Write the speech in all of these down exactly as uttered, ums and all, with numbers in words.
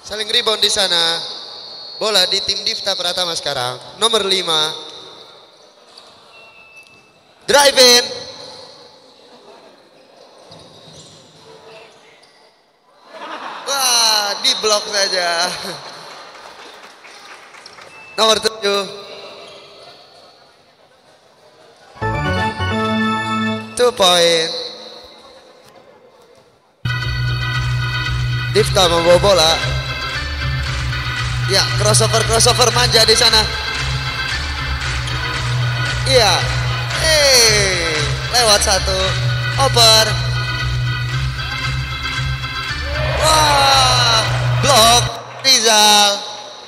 Saling rebound di sana. Bola di tim Divta Pratama sekarang. Nomor lima. Drive in. Wah, di blok saja. Nomor tujuh. Two point. Divta membawa bola. Ya, crossover crossover manja di sana. Iya. Eh, lewat satu. Over. Wah, blok Rizal.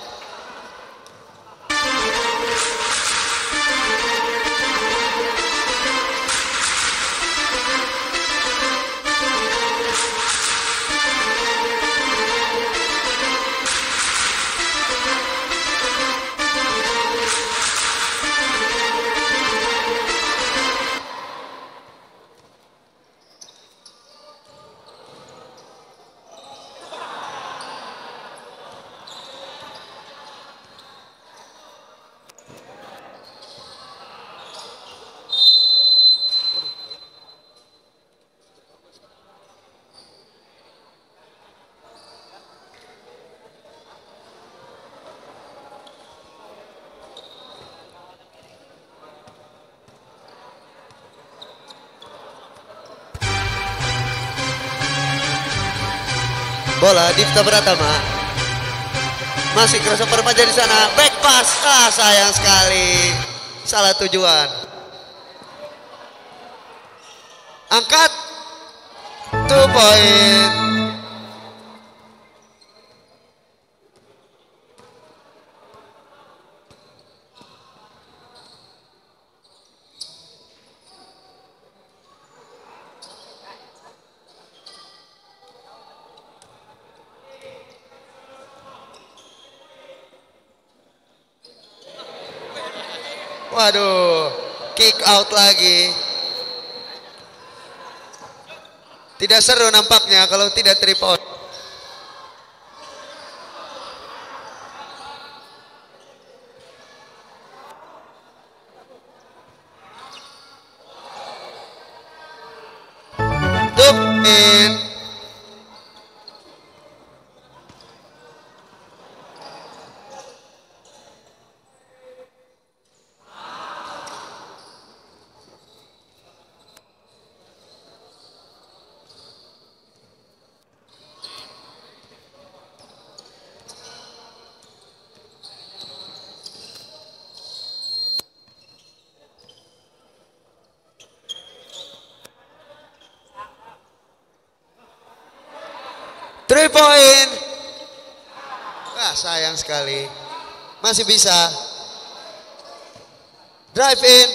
Bola Divta Pratama. Masih crossover manja di sana. Back pass. Ah, sayang sekali. Salah tujuan. Angkat. Two point. Waduh, kick out lagi. Tidak seru nampaknya kalau tidak three point. Dupin. Three point. Wah, sayang sekali. Masih bisa. Drive in.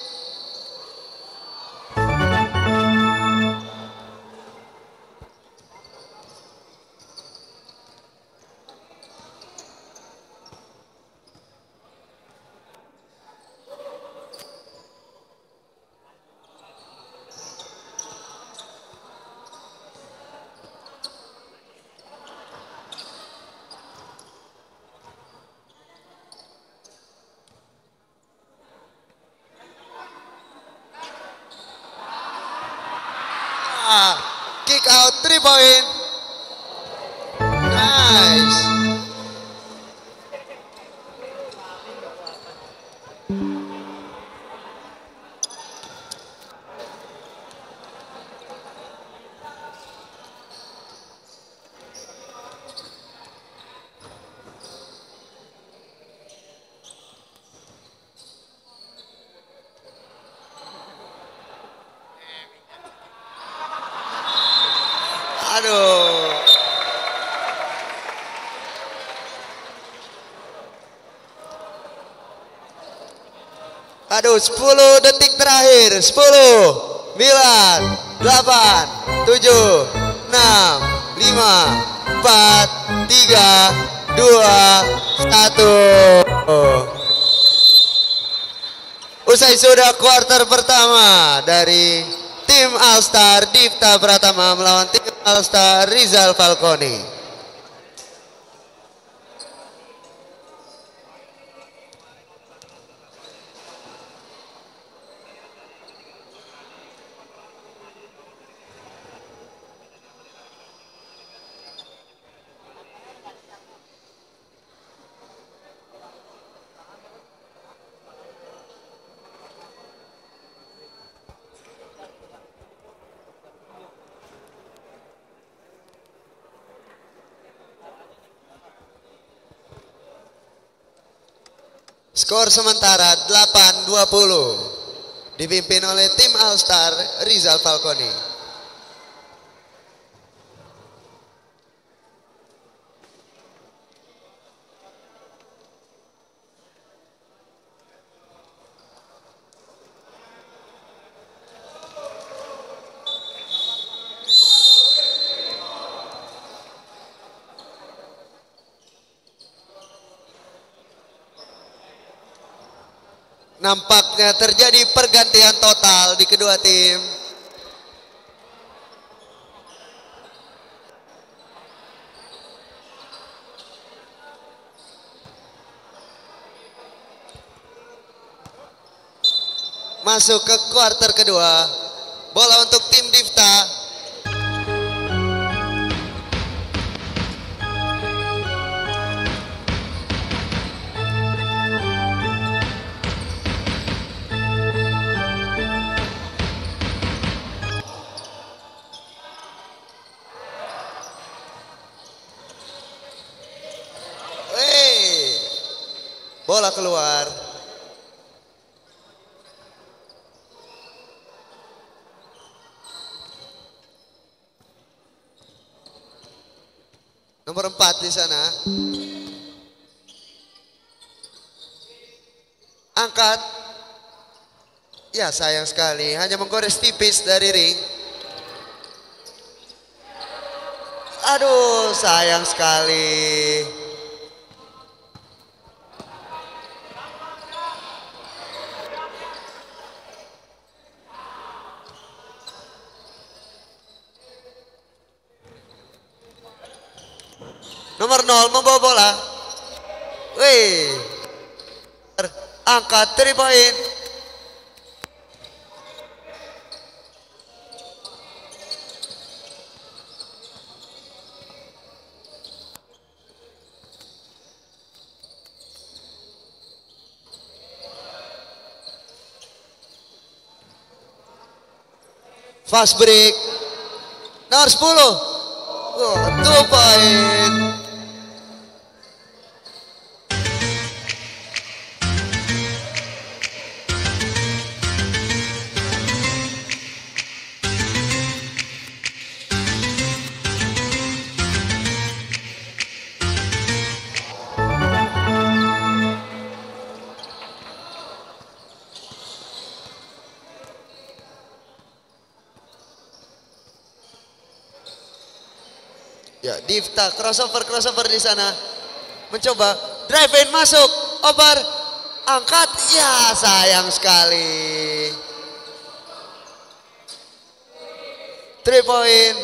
Kick out three point. Nice. Aduh. Aduh, sepuluh detik terakhir. sepuluh, sembilan, delapan, tujuh, enam, lima, empat, tiga, dua, satu. Usai sudah kuarter pertama dari tim All-Star Divta Pratama melawan tim All-Star Rizal Falconi. Skor sementara delapan dua puluh. Dipimpin oleh tim All Star Rizal Falconi. Nampaknya terjadi pergantian total di kedua tim. Masuk ke kuarter kedua. Bola untuk tim Difta. Bola keluar. Nomor empat di sana. Angkat. Ya sayang sekali. Hanya menggores tipis dari ring. Aduh sayang sekali. Nomor nol membawa bola. Wih. Angkat three point. Fast break. Nomor sepuluh. Oh, two point. Ya, Difta crossover crossover di sana. Mencoba drive in masuk, over, angkat. Ya, sayang sekali. Three point.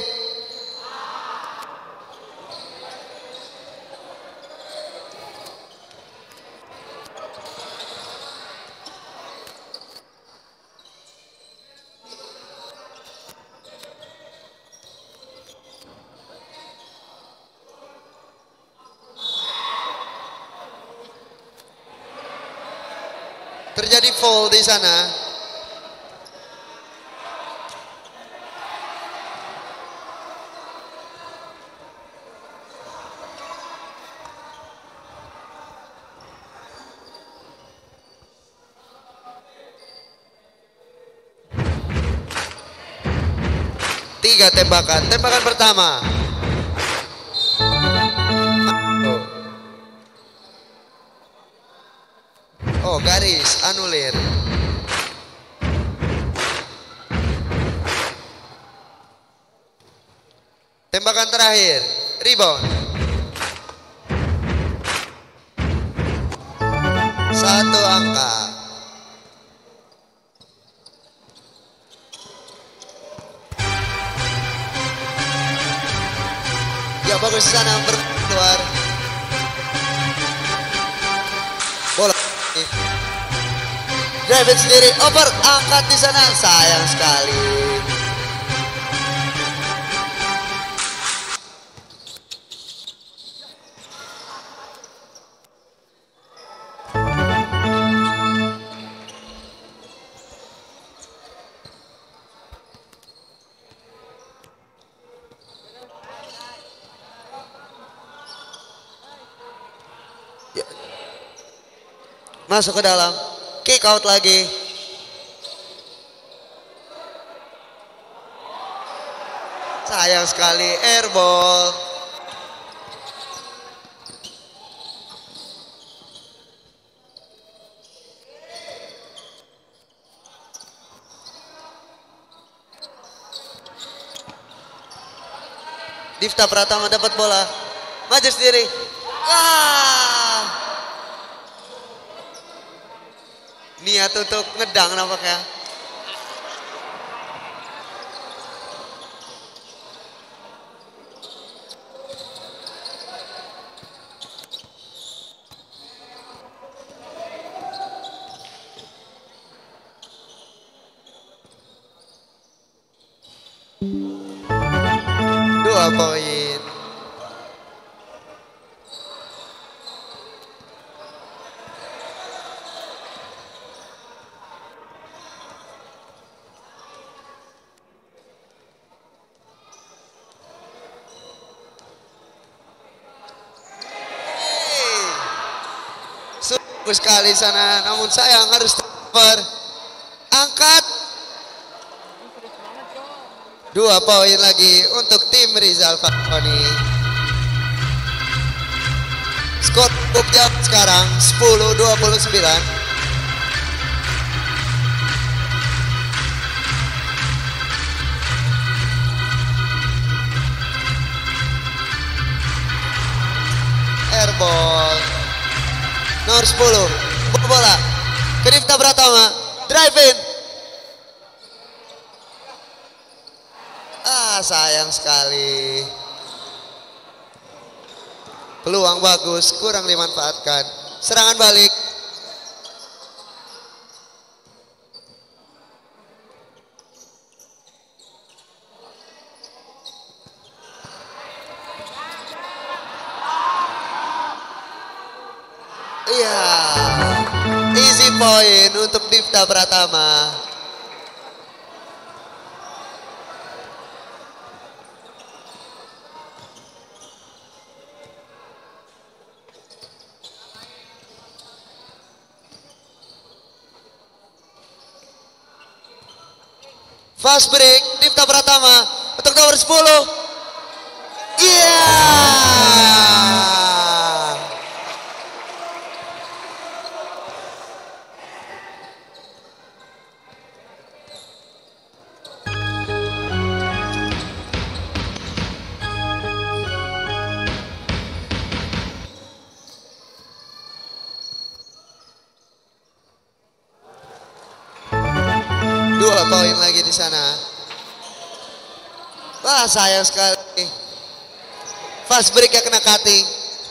Terjadi foul di sana. Tiga tembakan, tembakan pertama. Oh, garis anulir. Tembakan terakhir, rebound. Satu angka. Ya bagus sana berkeluar. Bola. David sendiri over, angkat di sana, sayang sekali. Masuk ke dalam. Kick out lagi. Sayang sekali, airball. Difta Pratama dapat bola. Maju sendiri. Wah. Niat untuk ngedang nampaknya. Dua poin. Sungguh sekali sana, namun sayang harus over. Angkat. Dua poin lagi untuk tim Rizal Falconi. Skor cukup jauh sekarang sepuluh dua puluh sembilan. Airball. Nomor sepuluh. Bola ke Difta Pratama. Drive in. Ah, sayang sekali. Peluang bagus, kurang dimanfaatkan. Serangan balik. Iya. Easy point untuk Difta Pratama. Fast break, Difta Pratama untuk nomor sepuluh. Iya. Yeah. Dua poin lagi di sana. Wah, sayang sekali. Fast break ya, kena cutting.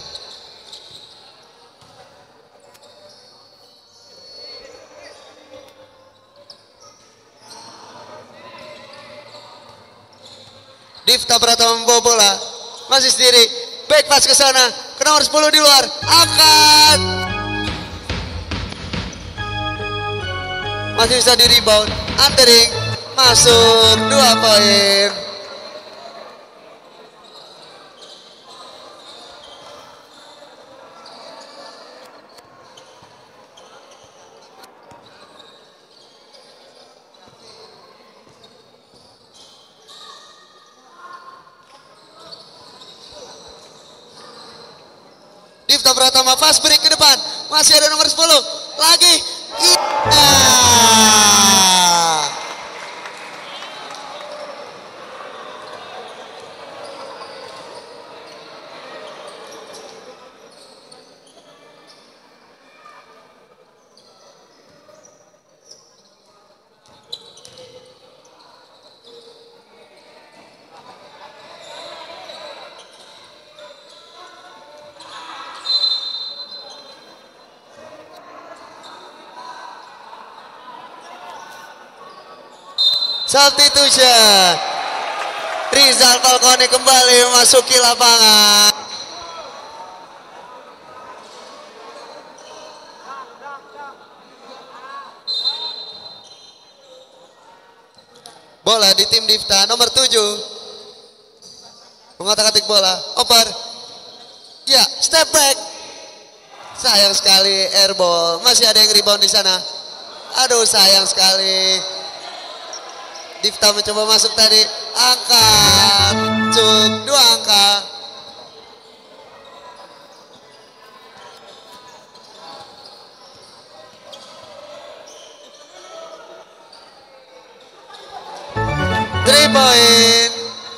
Difta Pratama membawa bola. Masih sendiri. Back pass ke sana. Ke nomor sepuluh di luar. Angkat. Masih bisa di rebound. Antering masuk, dua poin. Difta Pratama fast break ke depan. Masih ada nomor sepuluh. Lagi. Iya. Substitution. Rizal Falconi kembali memasuki lapangan. Bola di tim Difta nomor tujuh. Mengotak-atik bola. Oper. Ya, step back. Sayang sekali airball. Masih ada yang rebound di sana. Aduh sayang sekali. Difta mencoba masuk tadi. Angkat. Cuk. Dua angka. Three point.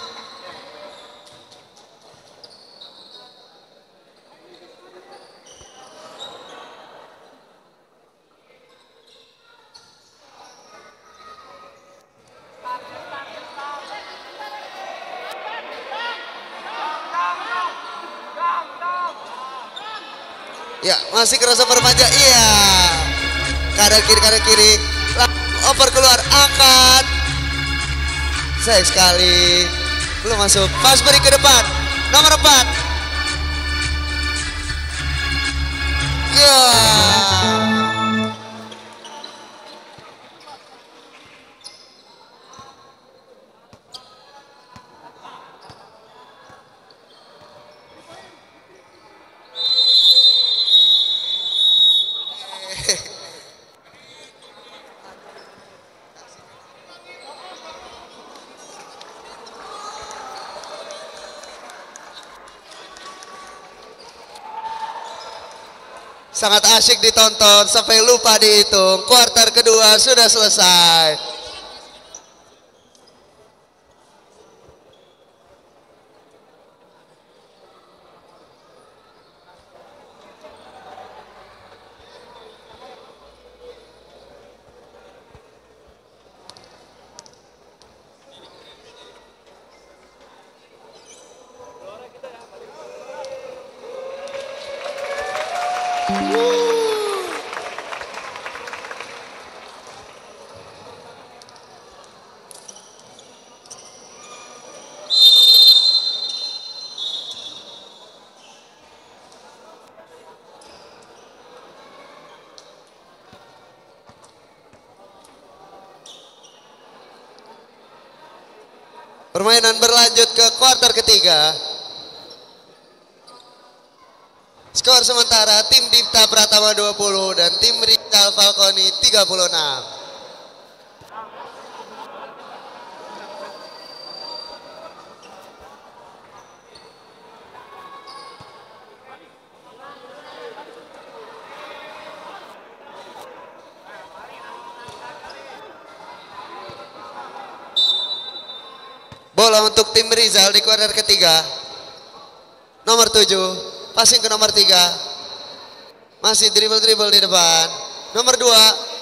Ya, masih crossover manja. Iya. Kanan kiri, kanan kiri. Over keluar, angkat. Sayang sekali. Belum masuk. Pas beri ke depan. Nomor empat. Ya. Sangat asyik ditonton sampai lupa dihitung. Kuarter kedua sudah selesai. Permainan berlanjut ke kuarter ketiga. Skor sementara tim Difta Pratama dua puluh dan tim Rizal Falconi tiga puluh enam. Bola untuk tim Rizal di kuarter ketiga. Nomor tujuh, passing ke nomor tiga. Masih dribble-dribble di depan. Nomor dua,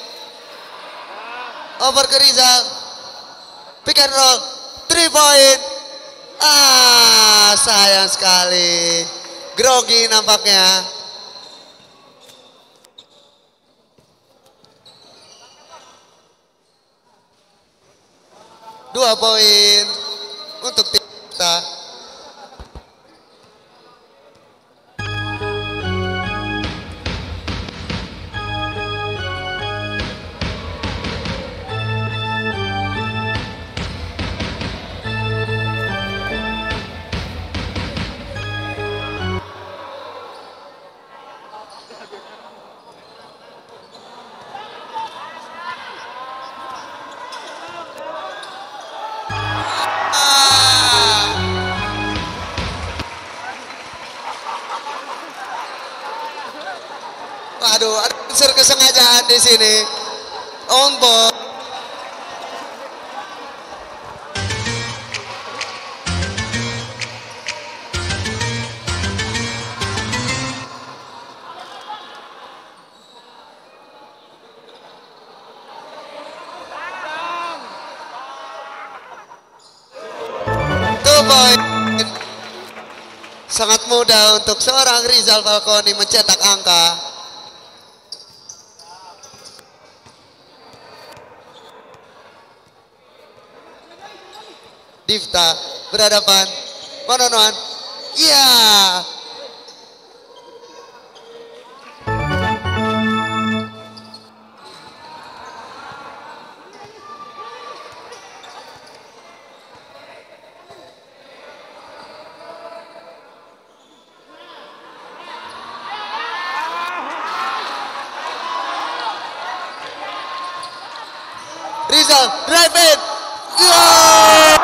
over ke Rizal. Pick and roll, three point. Ah, sayang sekali. Grogi nampaknya. Dua poin untuk tim kita. Aduh, ada unsur kesengajaan di sini. On ball. Two point. Sangat mudah untuk seorang Rizal Falconi mencetak angka. Difta berhadapan one on one. Iya. Rizal, drive in. Gol!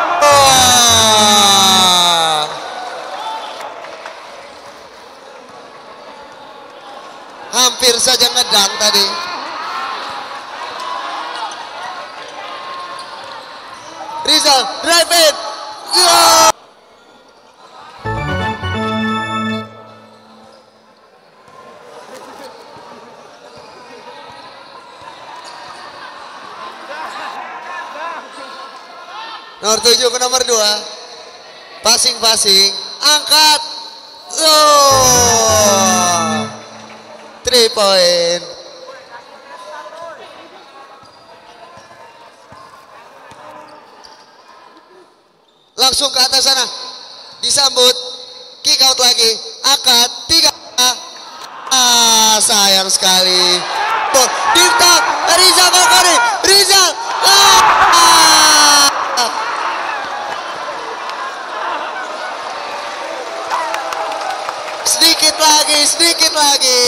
Hampir saja ngedang tadi. Rizal, drive in. Gol! Nomor tujuh ke nomor dua. Passing-passing. Angkat. Oh. Three point. Langsung ke atas sana. Disambut. Kick out lagi. Angkat. Tiga. Ah, sayang sekali. Oh, Dipta. Rizal Falcone. Rizal. Ah. Sedikit lagi, sedikit lagi.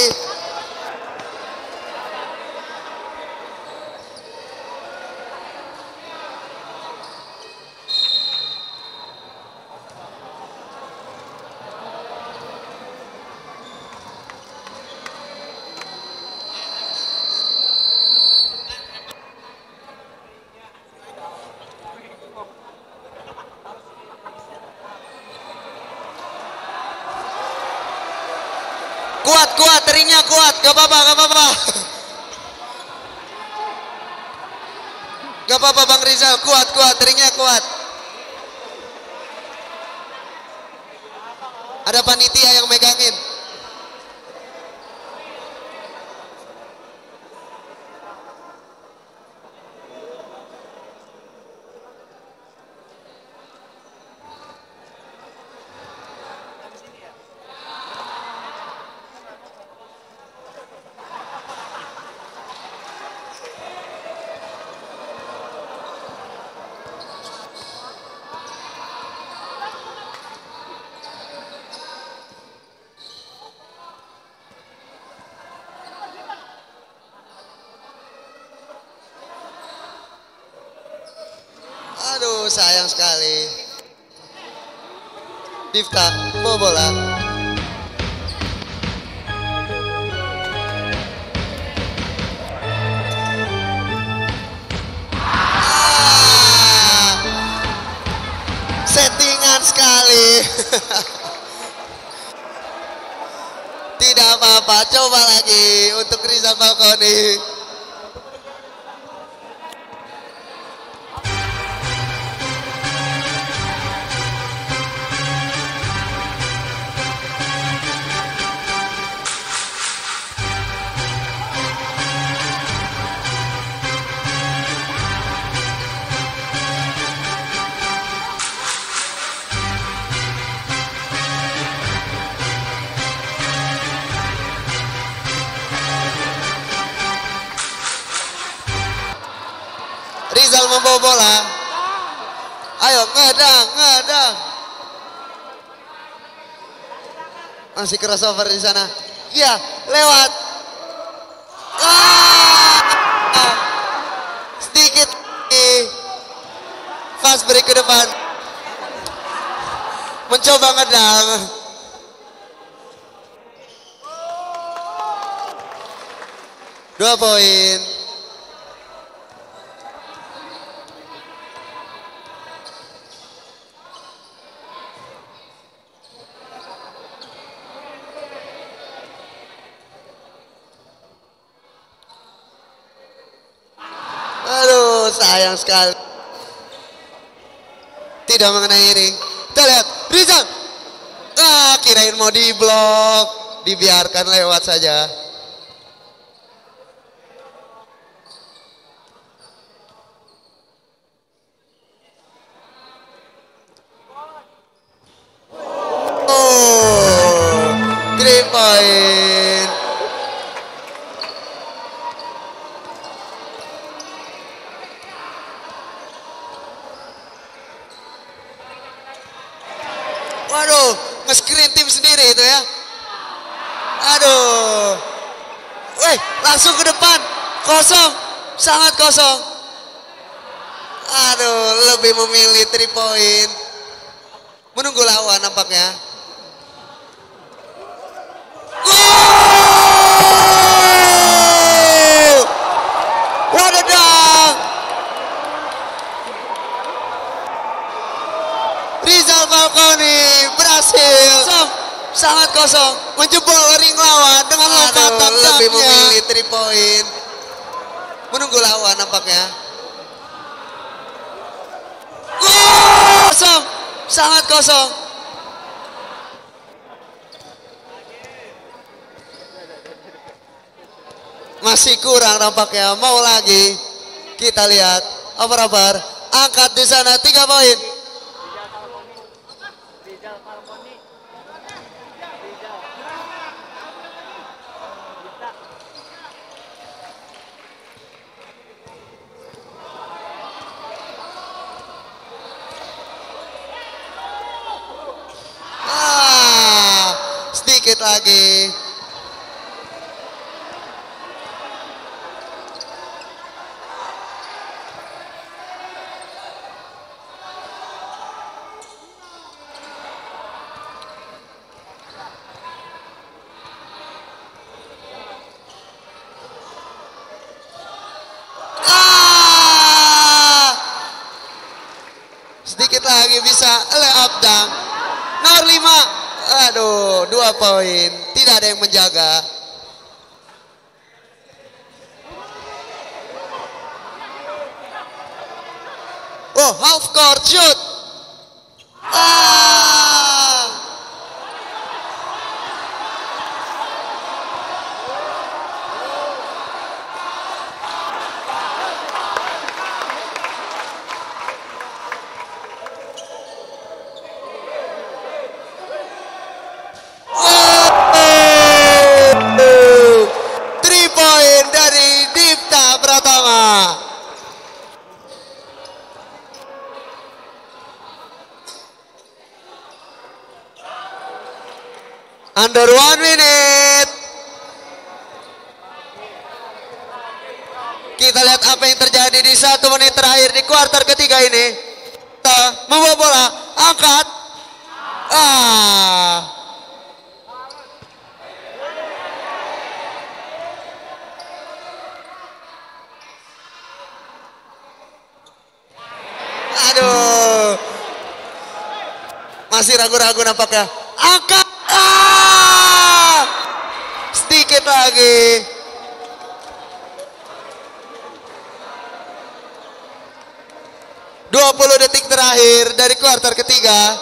Kuat, kuat, teringnya kuat, gak apa-apa, gak apa-apa. Gak apa-apa Bang Rizal, kuat, kuat, teringnya kuat. Ada panitia yang megangin. Aduh, sayang sekali. Dipta bawa bola. Ah, settingan sekali. Tidak apa-apa, coba lagi untuk Rizal Falcone. Rizal membawa bola. Ayo ngedang, ngedang. Masih crossover di sana. Iya, lewat. Ah! Sedikit lagi. Fast break ke depan. Mencoba ngedang. Dua poin. Aduh, sayang sekali. Tidak mengenai ring. Kita lihat, Rizal. Ah, kirain mau diblok. Dibiarkan lewat saja. Oh, three point. Waduh, nge-screen tim sendiri itu ya. Aduh. Weh, langsung ke depan. Kosong, sangat kosong. Aduh, lebih memilih three point. Menunggu lawan nampaknya. Wow! What a dunk! Rizal Falconi berhasil. Kosong, sangat kosong. Menjebol ring lawan dengan lompatan lebih memilih three point. Menunggu lawan nampaknya. Wow! Kosong, sangat kosong. Masih kurang nampaknya. Mau lagi. Kita lihat. Over-over. Angkat di sana tiga poin. Sedikit lagi. Ah! Sedikit lagi bisa lay up dunk. Nomor lima. Aduh, dua poin. Tidak ada yang menjaga. Oh, half court shoot. Ah! Under one minute. Kita lihat apa yang terjadi di satu menit terakhir di kuarter ketiga ini. Kita membawa bola, angkat. Ah. Aduh. Masih ragu-ragu nampaknya. Angkat. Ah! Sedikit lagi. dua puluh detik terakhir dari kuarter ketiga.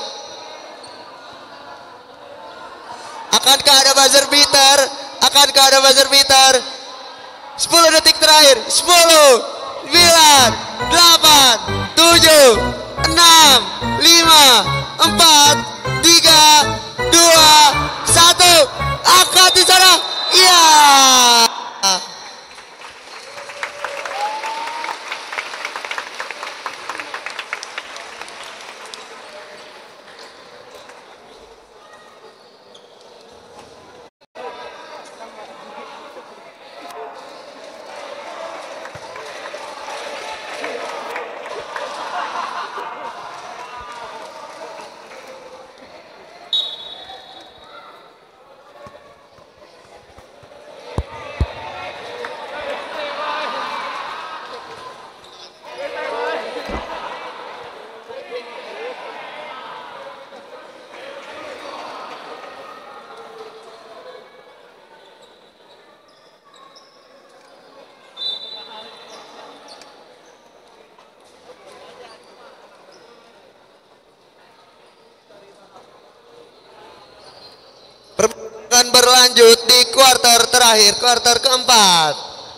Akankah ada buzzer beater? Akankah ada buzzer beater? sepuluh detik terakhir. sepuluh, sembilan, delapan, tujuh, enam, lima, empat, tiga, dua, satu. Angkat di sana. Iya. Akan berlanjut di kuarter terakhir, kuarter keempat.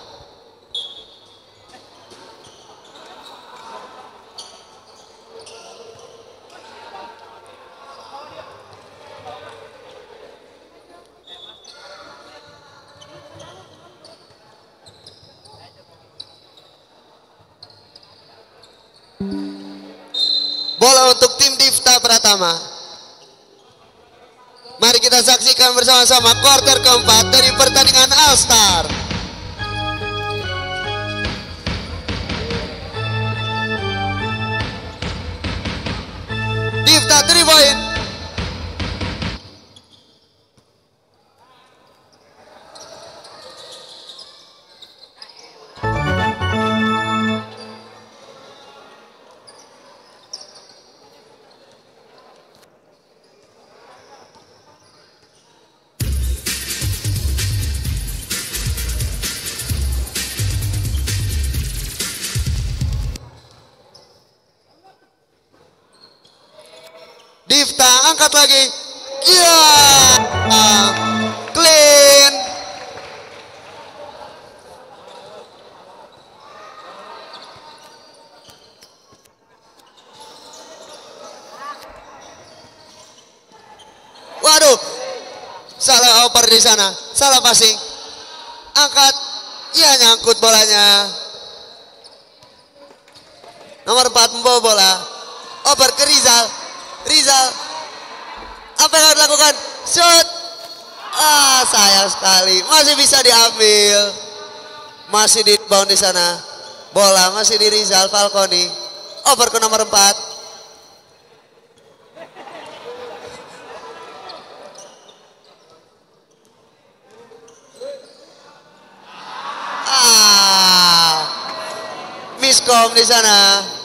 Bola untuk tim Divta Pratama. Mari kita saksikan bersama-sama kuarter keempat dari pertandingan All Star. Difta three point. Difta angkat lagi. Ya, yeah. Clean. Waduh, salah oper di sana, salah passing. Angkat, ya nyangkut bolanya. Nomor empat membawa bola. Oper ke Rizal. Rizal, apa yang harus dilakukan? Shoot. Ah, sayang sekali. Masih bisa diambil. Masih di bound di sana. Bola masih di Rizal Falconi. Over ke nomor empat. Ah, miskom di sana.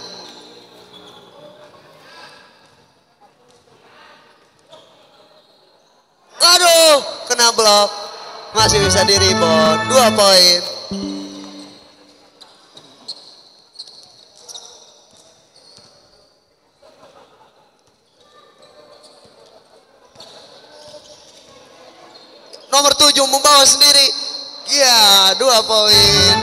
Aduh, kena blok. Masih bisa di rebound. Dua poin. Nomor tujuh membawa sendiri. Ya, dua poin.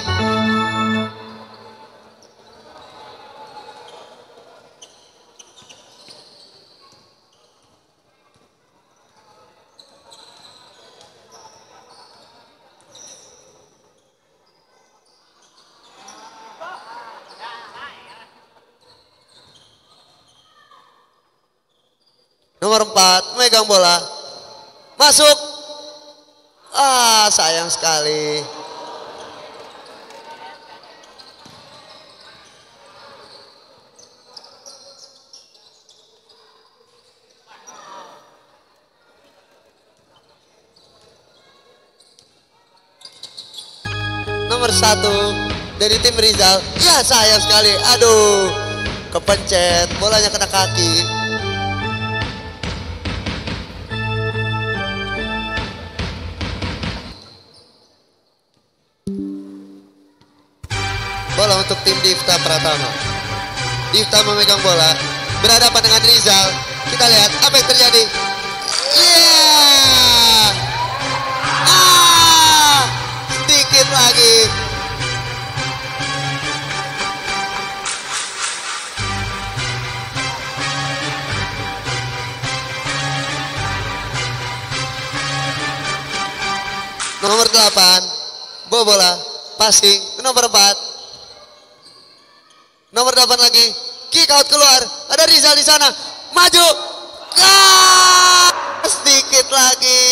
Nomor empat megang bola. Masuk. Ah, sayang sekali. Nomor satu dari tim Rizal. Ya, sayang sekali. Aduh, kepencet. Bolanya kena kaki. Bola untuk tim Difta Pratama. Difta memegang bola, berhadapan dengan Rizal. Kita lihat apa yang terjadi. Yeah! Ah, sedikit lagi. Nomor delapan, bawa bola, passing ke nomor empat. Nomor delapan lagi, kick out keluar. Ada Rizal di sana, maju. Ah, sedikit lagi.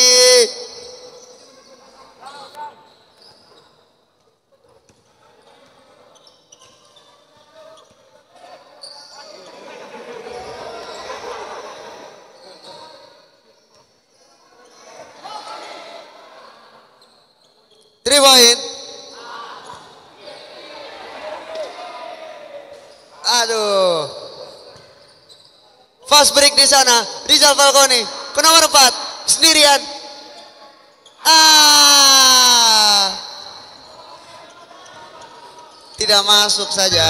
Three point. Aduh, fast break di sana. Rizal Falconi ke nomor empat sendirian. Ah, tidak masuk saja.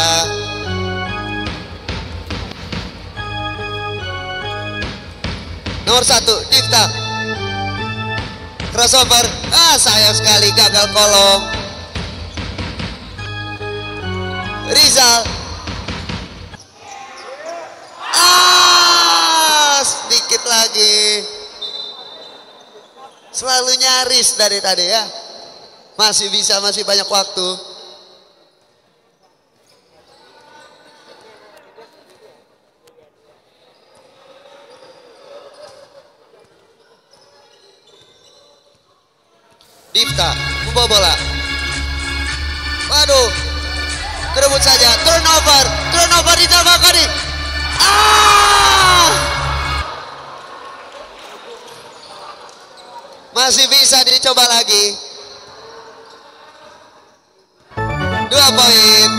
Nomor satu Difta, crossover. Ah, sayang sekali gagal kolong. Rizal. Ah, sedikit lagi. Selalu nyaris dari tadi ya. Masih bisa, masih banyak waktu. Difta membawa bola. Waduh, kerebut saja. Turnover, turnover di Falconi. Ah, Masih bisa dicoba lagi. Dua poin.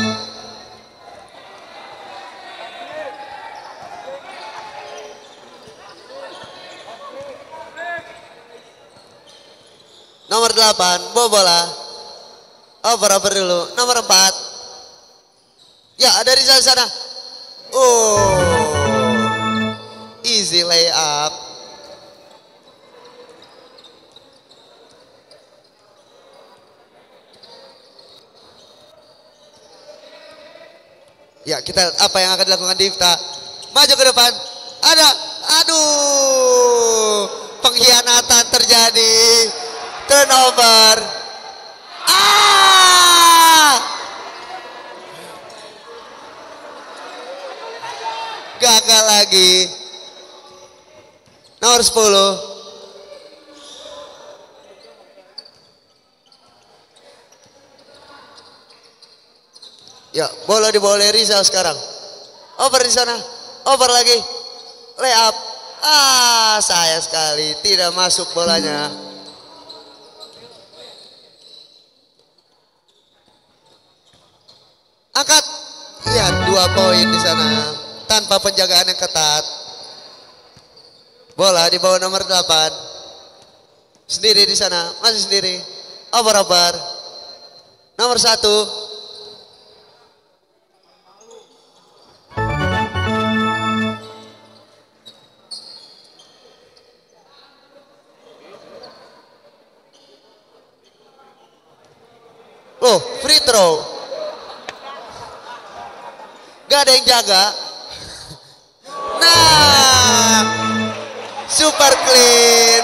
Nomor delapan, bawa bola. Over-over dulu. Nomor empat. Ya, ada di sana. Oh, easy layup. Ya, kita apa yang akan dilakukan Difta? Maju ke depan. Ada, aduh, pengkhianatan terjadi. Turnover. Ah! Gagal lagi. Nomor sepuluh. Ya, bola dibawa oleh Rizal sekarang. Over di sana. Over lagi. Layup. Ah, sayang sekali tidak masuk bolanya. Angkat. Ya, dua poin di sana tanpa penjagaan yang ketat. Bola di bawah nomor delapan. Sendiri di sana, masih sendiri. Over-over. Nomor satu. Oh, free throw. Gak ada yang jaga. Nah, super clean.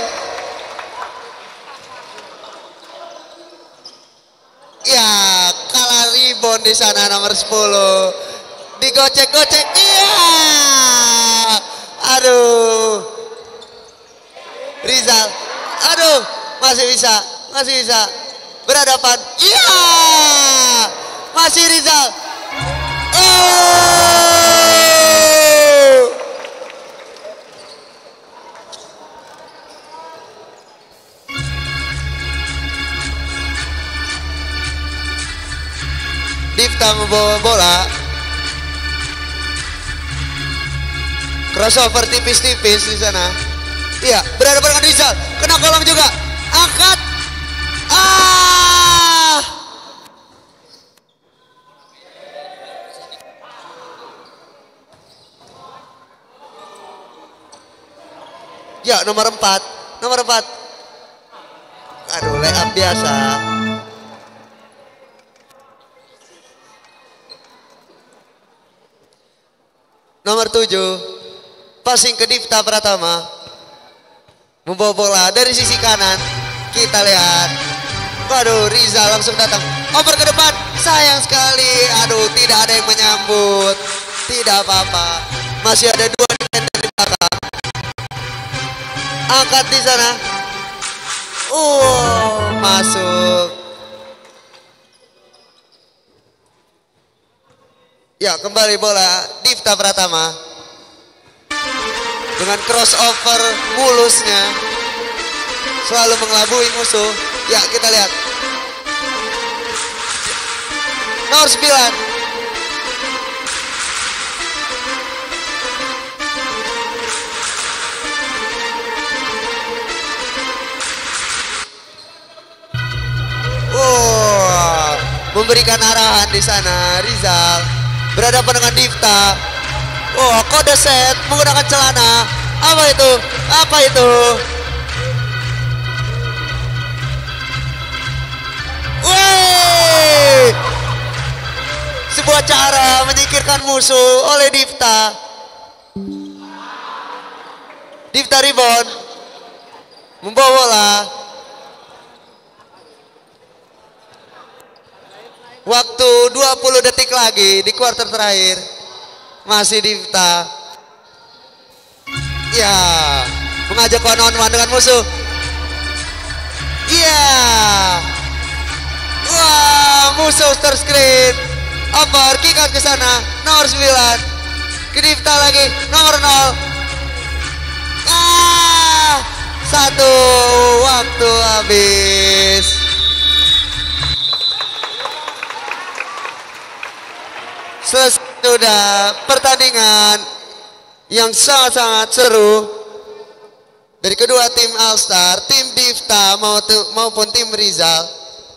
Ya, kalah rebound di sana nomor sepuluh. Digocek-gocek. Iya. Aduh. Rizal. Aduh, masih bisa, masih bisa. Berhadapan. Iya. Masih Rizal. Oh. Difta membawa bola. Crossover tipis-tipis di sana. Iya, berhadapan dengan Rizal. Kena kolong juga. Angkat. Ah. Ya, nomor empat. Nomor empat. Aduh, layup biasa. Nomor tujuh. Passing ke Difta Pratama. Membawa bola dari sisi kanan. Kita lihat. Waduh, Rizal langsung datang. Over ke depan. Sayang sekali. Aduh, tidak ada yang menyambut. Tidak apa-apa. Masih ada dua defender di belakang. Angkat di sana. Oh, masuk. Ya, kembali bola Difta Pratama. Dengan crossover mulusnya. Selalu mengelabui musuh. Ya, kita lihat. Nomor sembilan. Oh, memberikan arahan di sana Rizal. Berhadapan dengan Difta. Oh, kode set menggunakan celana. Apa itu? Apa itu? Wih! Sebuah cara menyingkirkan musuh oleh Difta. Difta rebound. Membawa bola. Waktu dua puluh detik lagi di kuarter terakhir. Masih Difta. Ya, mengajak one on one dengan musuh. Iya. Wah, musuh terscreen. Over, kick out ke sana. Nomor sembilan. Ke Difta lagi. Nomor nol. Ah, satu. Wah. waktu habis. Selesai sudah pertandingan yang sangat-sangat seru dari kedua tim All Star, tim Divta maupun tim Rizal.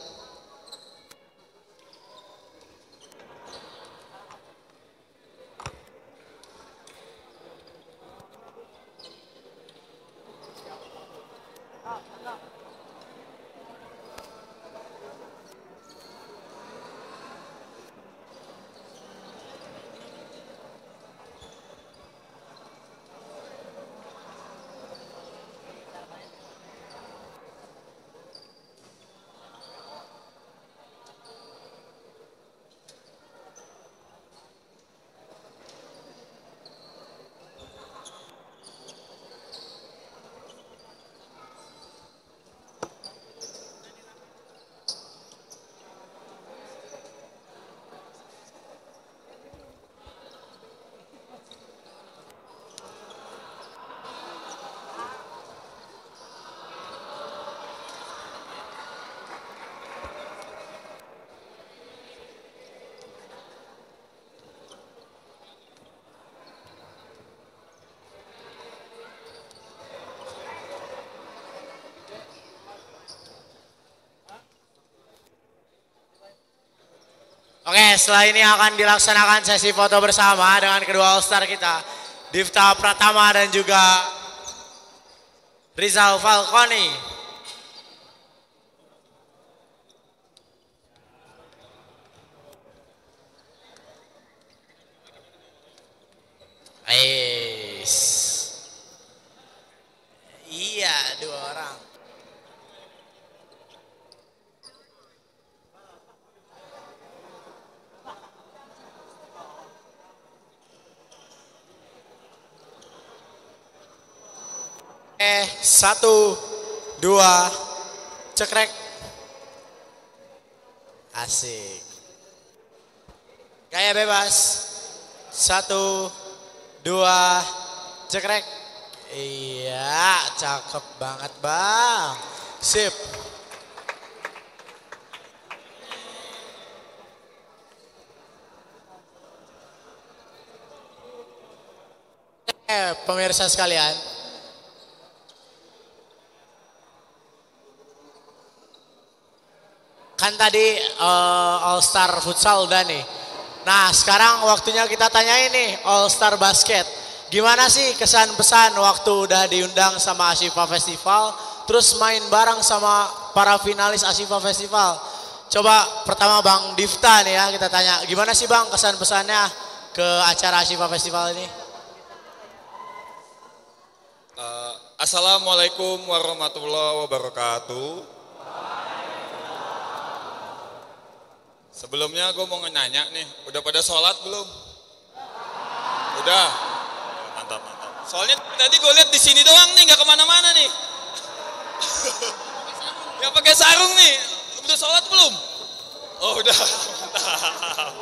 Oke, setelah ini akan dilaksanakan sesi foto bersama dengan kedua All-Star kita, Divta Pratama dan juga Rizal Falconi. Ais. Iya, dua orang. Eh, satu, dua, cekrek. Asik. Gaya bebas. Satu, dua, cekrek. Iya, cakep banget bang. Sip. Eh, pemirsa sekalian. Kan tadi uh, All Star Futsal udah nih. Nah sekarang waktunya kita tanyain nih All Star Basket. Gimana sih kesan pesan waktu udah diundang sama Ashifa Festival, terus main bareng sama para finalis Ashifa Festival. Coba pertama Bang Divta nih ya kita tanya. Gimana sih Bang kesan pesannya ke acara Ashifa Festival ini? Uh, Assalamualaikum warahmatullahi wabarakatuh. Sebelumnya gue mau nanya nih, udah pada sholat belum? Udah, mantap mantap. Soalnya tadi gue lihat di sini doang nih, nggak kemana-mana nih. Yang pakai sarung nih, udah sholat belum? Oh udah, mantap.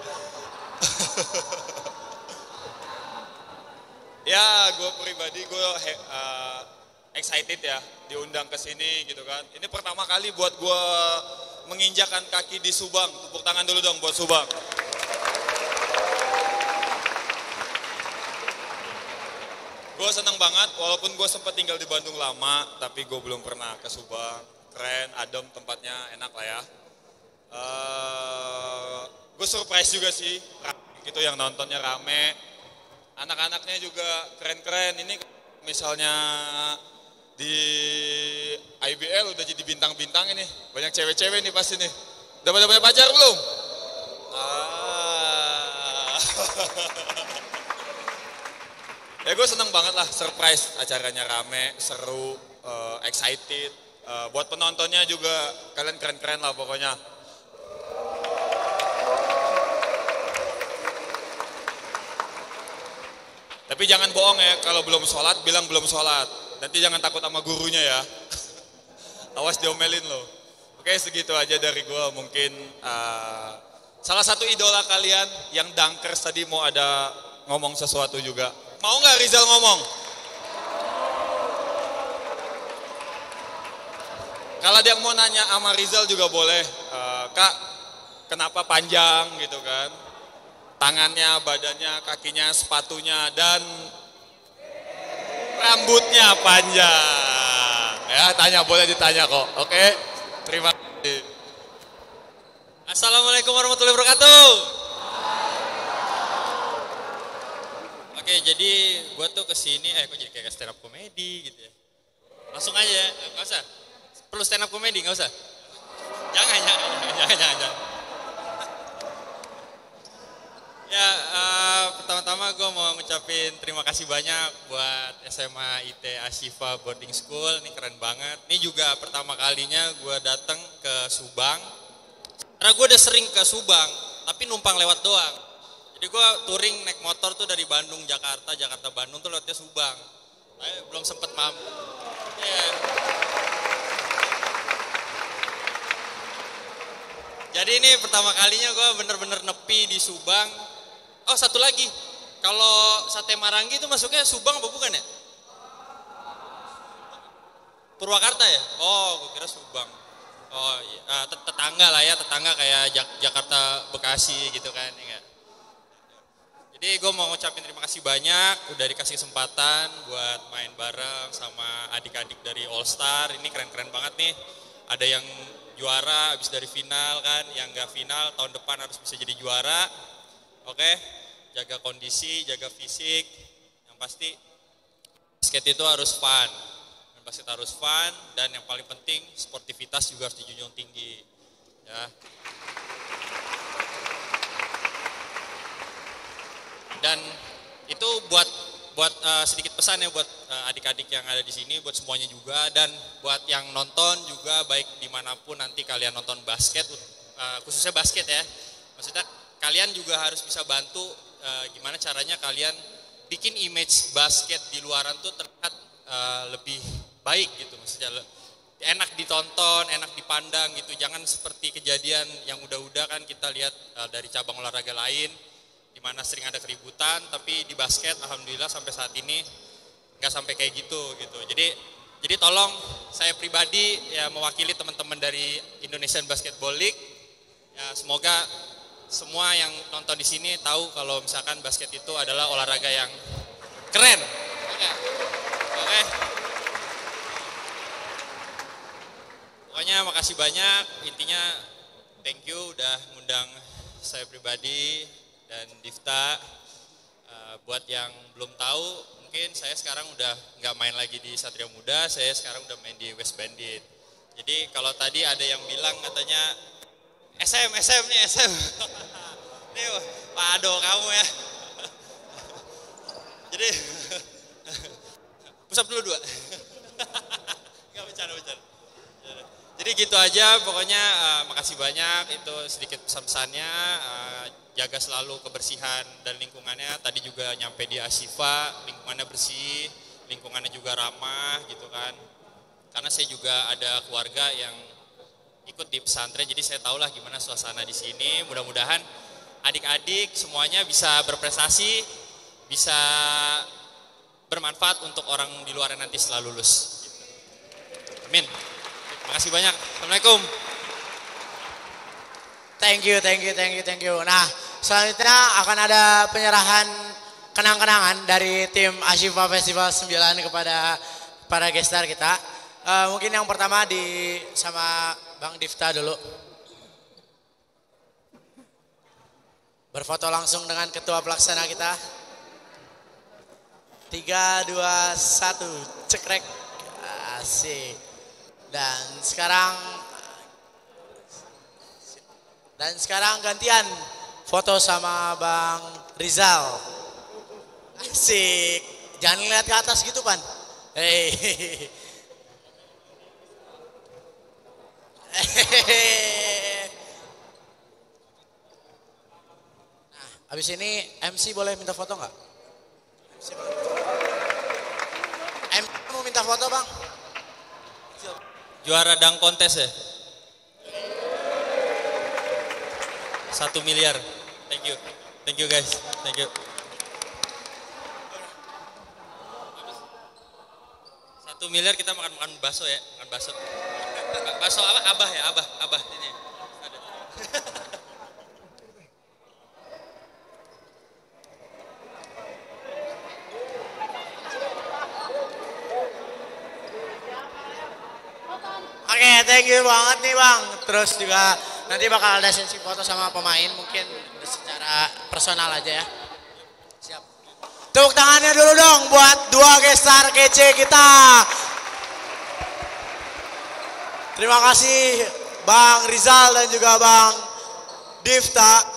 Ya, gue pribadi gue uh, excited ya, diundang ke sini gitu kan. Ini pertama kali buat gue menginjakan kaki di Subang. Tepuk tangan dulu dong buat Subang. Gue senang banget, walaupun gue sempat tinggal di Bandung lama, tapi gue belum pernah ke Subang. Keren, adem, tempatnya enak lah ya. Uh, gue surprise juga sih, gitu yang nontonnya rame. Anak-anaknya juga keren-keren. Ini misalnya di I B L udah jadi bintang-bintang ini, banyak cewek-cewek nih pasti nih. Udah pada punya pacar belum? Ah. Ya gue seneng banget lah, surprise, acaranya rame, seru, uh, excited. Uh, buat penontonnya juga kalian keren-keren lah pokoknya. Tapi jangan bohong ya, kalau belum sholat bilang belum sholat. Nanti jangan takut sama gurunya ya. Awas diomelin loh. Oke segitu aja dari gue. Mungkin uh, salah satu idola kalian yang dunkers tadi mau ada ngomong sesuatu juga. Mau nggak Rizal ngomong? Kalau dia mau nanya sama Rizal juga boleh, uh, Kak, kenapa panjang gitu kan? Tangannya, badannya, kakinya, sepatunya, dan rambutnya panjang. Ya, tanya, boleh ditanya kok. Oke, terima kasih. Assalamualaikum warahmatullahi wabarakatuh. Oke, jadi gue tuh kesini, eh kok jadi kayak stand up komedi gitu ya. Langsung aja ya, nggak usah. Perlu stand up komedi, nggak usah. Jangan, jangan, jangan, jangan, jangan. jangan. Ya, uh, pertama-tama gue mau ngucapin terima kasih banyak buat S M A I T Ashifa Boarding School, ini keren banget. Ini juga pertama kalinya gue datang ke Subang. Karena gue udah sering ke Subang, tapi numpang lewat doang. Jadi gue touring naik motor tuh dari Bandung, Jakarta, Jakarta, Bandung tuh lewatnya Subang. Nah, belum sempet mampu. Yeah. Jadi ini pertama kalinya gue bener-bener nepi di Subang. Oh satu lagi, kalau sate Marangi itu masuknya Subang apa bukan ya? Purwakarta ya? Oh gue kira Subang. Oh iya, tetangga lah ya, tetangga kayak Jak- Jakarta, Bekasi gitu kan. Ya. Jadi gue mau ngucapin terima kasih banyak, udah dikasih kesempatan buat main bareng sama adik-adik dari All Star. Ini keren-keren banget nih, ada yang juara habis dari final kan, yang gak final tahun depan harus bisa jadi juara. Oke, jaga kondisi, jaga fisik, yang pasti basket itu harus fun, basket harus fun, dan yang paling penting sportivitas juga harus dijunjung tinggi. Ya. Dan itu buat buat uh, sedikit pesan ya buat uh, adik-adik yang ada di sini, buat semuanya juga, dan buat yang nonton juga baik dimanapun nanti kalian nonton basket, uh, khususnya basket ya, maksudnya kalian juga harus bisa bantu uh, gimana caranya kalian bikin image basket di luaran tuh terlihat uh, lebih baik gitu, maksudnya enak ditonton, enak dipandang gitu, jangan seperti kejadian yang udah-udah kan kita lihat uh, dari cabang olahraga lain, di mana sering ada keributan, tapi di basket alhamdulillah sampai saat ini nggak sampai kayak gitu gitu. Jadi jadi tolong saya pribadi ya mewakili teman-teman dari Indonesian Basketball League, ya semoga semua yang nonton di sini tahu kalau misalkan basket itu adalah olahraga yang keren. Oke. Oke. Pokoknya makasih banyak, intinya thank you udah ngundang saya pribadi dan Difta. Uh, buat yang belum tahu, mungkin saya sekarang udah nggak main lagi di Satria Muda, saya sekarang udah main di West Bandit. Jadi kalau tadi ada yang bilang katanya S M, S M nih, S M. Nih, Pak Ado kamu ya. Jadi, pusap dulu dua. Nggak bercanda-bercanda. Jadi gitu aja, pokoknya uh, makasih banyak, itu sedikit pesan-pesannya. Uh, jaga selalu kebersihan dan lingkungannya, tadi juga nyampe di Ashifa, lingkungannya bersih, lingkungannya juga ramah gitu kan. Karena saya juga ada keluarga yang ikut di pesantren, jadi saya tahulah gimana suasana di sini. Mudah-mudahan adik-adik semuanya bisa berprestasi, bisa bermanfaat untuk orang di luar nanti setelah lulus. Amin. Terima kasih banyak. Assalamualaikum. Thank you, thank you, thank you, thank you. Nah, selanjutnya akan ada penyerahan kenang-kenangan dari tim Ashifa Festival sembilan kepada para gestar kita. Uh, mungkin yang pertama di sama Bang Difta dulu. Berfoto langsung dengan ketua pelaksana kita. Tiga, dua, satu, cekrek. Asik. Dan sekarang dan sekarang gantian foto sama Bang Rizal. Asik. Jangan lihat ke atas gitu, Pan. Hei. Nah, habis ini M C boleh minta foto nggak? M C mau minta foto, Bang? Juara dang kontes ya? Satu miliar. Thank you. Thank you guys. Thank you. Satu miliar kita makan-makan bakso ya, makan bakso. Bakso apa? Abah ya, Abah, Abah ini. Oke, okay, thank you banget nih Bang. Terus juga nanti bakal ada sesi foto sama pemain mungkin secara personal aja ya. Siap. Tepuk tangannya dulu dong buat dua gestar kece kita. Terima kasih Bang Rizal dan juga Bang Difta.